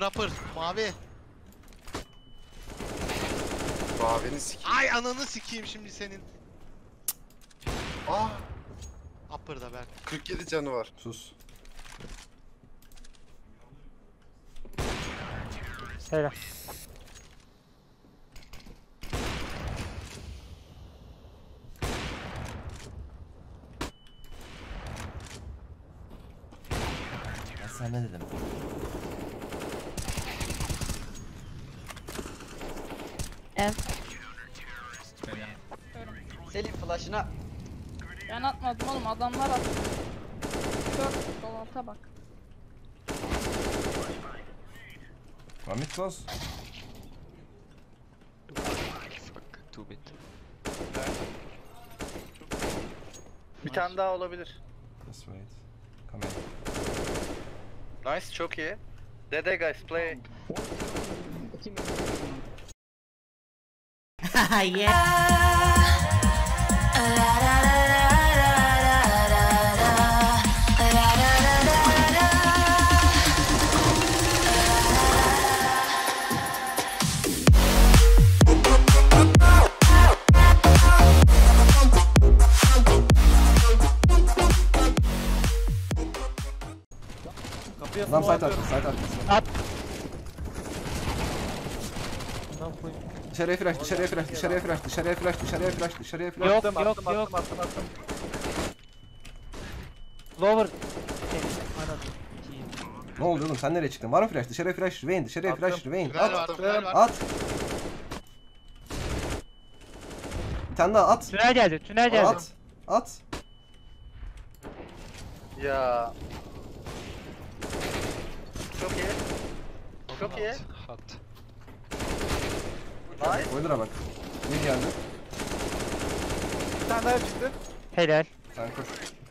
upper. Mavi. Mavini sikeyim. Ay ananı sikeyim şimdi senin. Ah. Upper'da Berk. 47 canı var. Sus. Helal. Ben sana ne dedim? Evet. Selim flash'ına. Ben atmadım oğlum, adamlar attı. Gör, sol alta bak. One mid close. Two bit. Bir tane daha olabilir. Just wait. Come in. Nice, çok iyi. Dede guys play. Adam site arkası, site arkası. At. Dışarıya flash, dışarıya flash, dışarıya flash, dışarıya flash, dışarıya flash, dışarıya flash. Yok yok yok. Lower. Ne oldu oğlum, sen nereye çıktın? Var mı flash? Dışarıya flash, Vayne, dışarıya flash, Vayne. Tünel var, At, tünel var. at. Bir tane daha at. Tünel geldi, tünel geldi. At, at. Ya. Çok iyi. Çok iyi. Hot. Nice. Boiler'a bak. Ne geldi? Bir tane daha çıktı. Helal. Sen koş.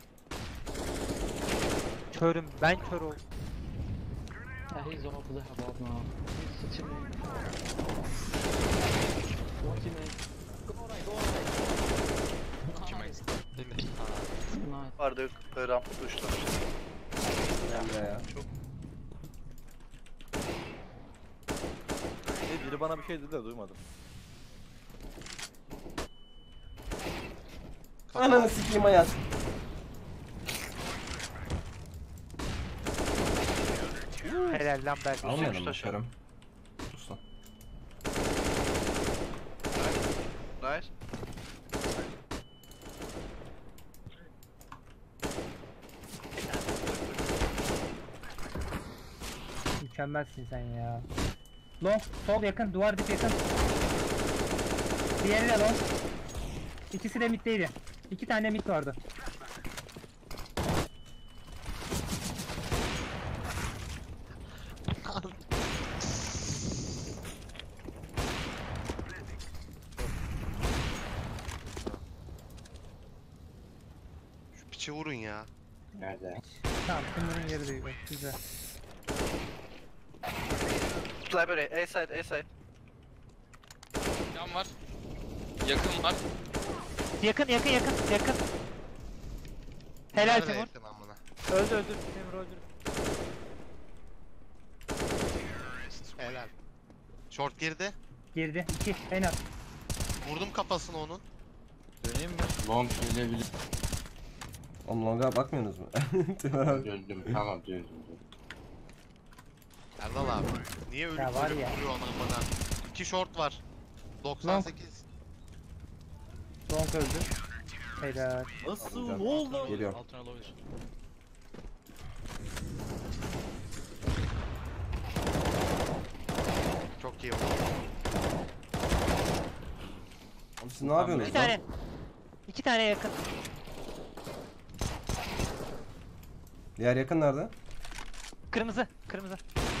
Körüm, ben kör oldum. Vardı ramp düştü. Emre ya. Biri bana bir şey dedi de duymadım. Ananı sikeyim hayat. Helal lan Berk. Almayalım mı şarım? Sus lan. Nice. Mükemmelsin sen ya. Long, sol yakın, duvar dip yakın. Diğeri de long. İkisi de middeydi. 2 tane mid vardı. Şu piçe vurun ya. Nerede? Tamam, bunların yeri değil. Güzel. Library, A side, A side. Yan var. Yakın var. Yakın, yakın, yakın, yakın. Helal Nerede Timur. yakın amına? Öldü, öldü. Timur öldü. Helal. Short girdi. Girdi. 2, en az. Vurdum kafasını onun. Döneyim mi? Long gelebilir. Oğlum longa bakmıyorsunuz mu? Timur abi. Döndüm. Tamam döndüm. Erdal abi. Niye ölüp Ya var ölüp ya. vuruyor ona bana? 2 short var. 98. Long öldü. Helal. Nasıl? Alacağım. Ne oldu? Geliyorum. Altına olabilir. Çok iyi oldu. Oğlum siz ne yapıyorsunuz 2 lan? tane. 2 tane yakın. Diğer yakın nerede? Kırmızı, kırmızı.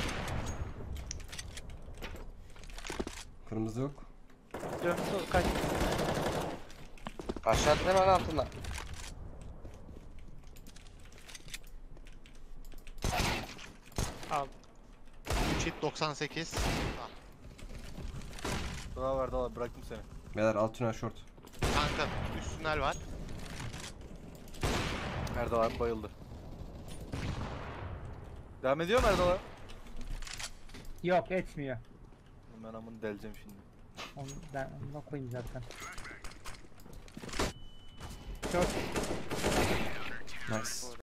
Kırmızı yok. Dön, sol, kaç. Aşağıda hemen altında. Al. 3 hit 98. Daha var daha bıraktım seni. Beyler alt tünel short. Kanka üst tünel var. Erdal abi bayıldı. Devam ediyor mu Erdal abi? Yok etmiyor. Ben amını deleceğim şimdi. Ben onu koyayım zaten. Short. Nice.